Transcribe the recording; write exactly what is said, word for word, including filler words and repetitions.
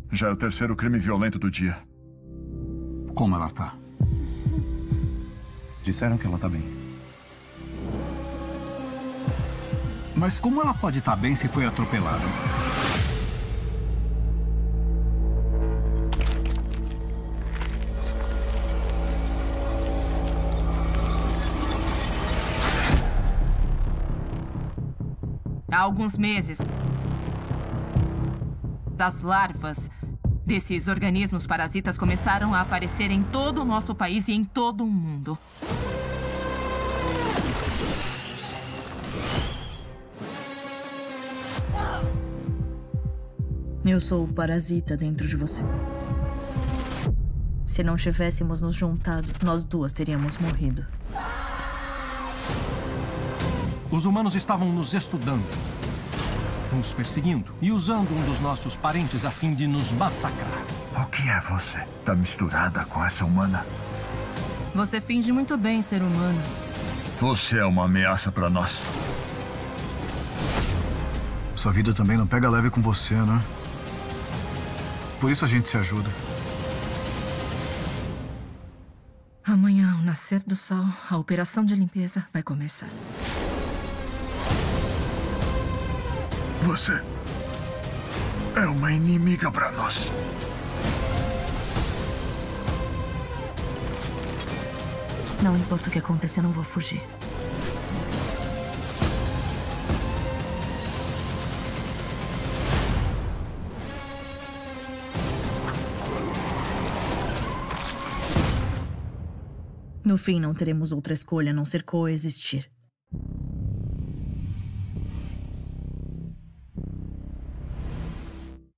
Já é o terceiro crime violento do dia. Como ela tá? Disseram que ela tá bem. Mas como ela pode estar bem se foi atropelada? Há alguns meses, as larvas desses organismos parasitas começaram a aparecer em todo o nosso país e em todo o mundo. Eu sou o parasita dentro de você. Se não tivéssemos nos juntado, nós duas teríamos morrido. Os humanos estavam nos estudando, nos perseguindo e usando um dos nossos parentes a fim de nos massacrar. O que é você? Tá misturada com essa humana? Você finge muito bem ser humano. Você é uma ameaça pra nós. Sua vida também não pega leve com você, né? Por isso a gente se ajuda. Amanhã, ao nascer do sol, a operação de limpeza vai começar. Você é uma inimiga pra nós. Não importa o que acontecer, eu não vou fugir. No fim, não teremos outra escolha a não ser coexistir.